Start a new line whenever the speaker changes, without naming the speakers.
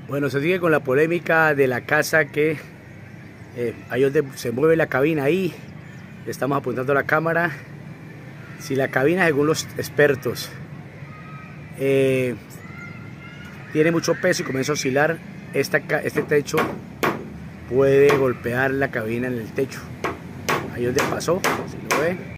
Bueno, se sigue con la polémica de la casa que ahí donde se mueve la cabina, ahí le estamos apuntando a la cámara. Si la cabina, según los expertos, tiene mucho peso y comienza a oscilar, este techo puede golpear la cabina en el techo. Ahí donde pasó, si lo ve.